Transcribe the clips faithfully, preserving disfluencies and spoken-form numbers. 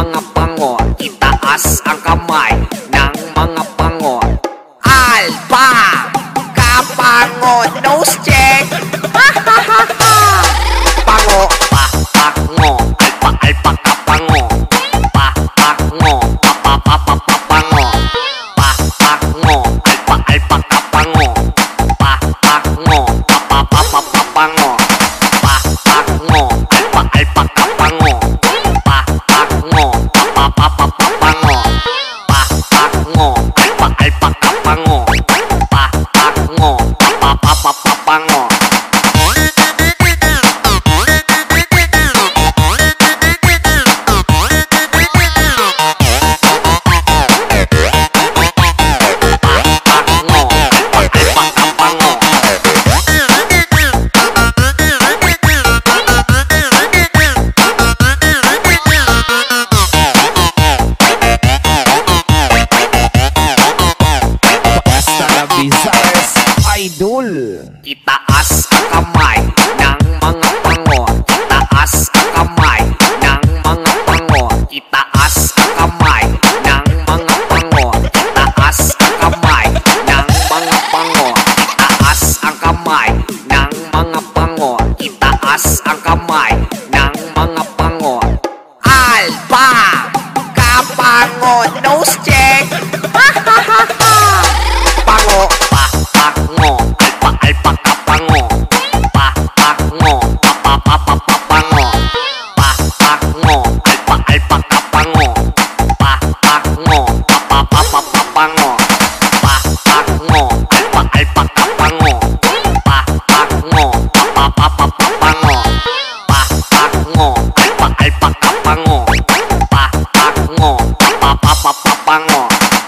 mga pango, itaas ang kamay ng mga pango. Alpha! Kapango! Nose check! Pango! Pa! Pango! Alpha! Alpha! Kapango! Pa! Pango! Pa! Pa! Pa! Pa! Pango! Pa! Pango! Alpha! Alpha! Kapango! Pa! Pango! Pa! Pa! Pa! Pa! Pa! Pango! Pa! Pango! Alpha! Alpha! Kapango! Pa! Pango! Pa! Pa! Pa! Pa! Pa! Pango! Pa! Pango! Alpha! Alpha! Kapango! Pa! Pango! Pa! Pa! Pa! Pa! Pa! Pango! Idol. Itaas ang kamay ng mga pango. Itaas ang kamay ng mga pango. Itaas ang kamay ng mga pango. Itaas ang kamay ng mga pango. Itaas ang kamay ng mga pango. Itaas ang kamay ng mga pango. Alpha! Kapango! Nose check! Pango! Pa! Pango! Alpha! Alpha! Kapango! Pa! Pango! Pa! Pa! Pa! Pa! Pa! Pango! Pa! Pango! Alpha! Alpha! Kapango! Pa! Pango! Pa! Pa! Pa! Pa! Pa! Pango! Pa! Pango! Alpha! Alpha! Kapango! Pa! Pango! Pa! Pa! Pa! Pa! Pa! Pango! Pa! Pango! Alpha! Alpha! Kapango! Pa! Pango! Pa! Pa! Pa! Pa! Pa! Pango!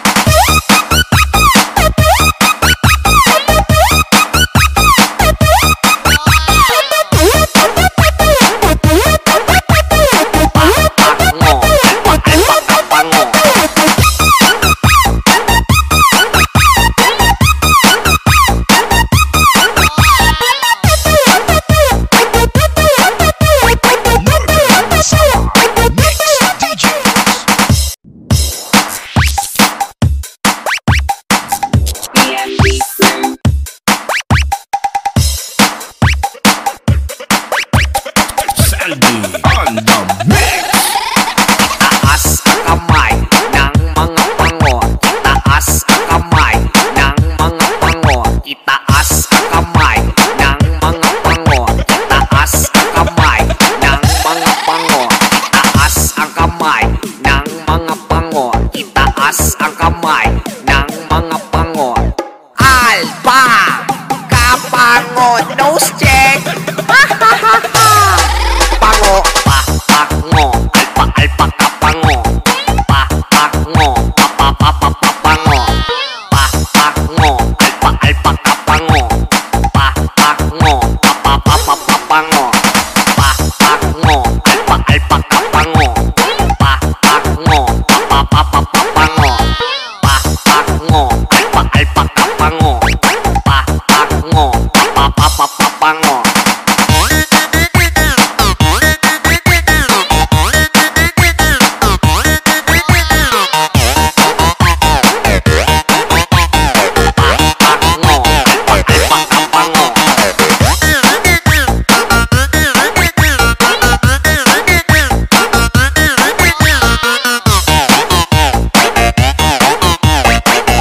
On the mix. Itaas ang kamay ng mga pango. Itaas ang kamay ng mga pango. Itaas ang kamay ng mga pango. Itaas ang kamay ng mga pango. Itaas ang kamay ng mga pango. Itaas ang kamay ng mga pango. Alpha! Kapango! Nose check! Pango! Pa! Pango! Alpha! Alpha! Kapango! Pa! Pango! Pa! Pa! Pa! Pa! Pa! Pango! Pa! Pango! Alpha! Alpha! Kapango! Pa! Pango! Pa! Pa! Pa! Pa! Pa! Pango! Pa! Pango! Alpha! Alpha! Kapango! Pa! Pango! Pa! Pa! Pa! Pa! Pa! Pango! Pa! Pango! Alpha! Alpha! Kapango! Pa! Pango! Pa! Pa! Pa! Pa! Pa! Pango!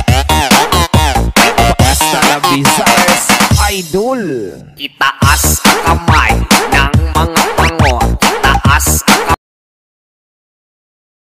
Basta na Visayas Idol. Itaas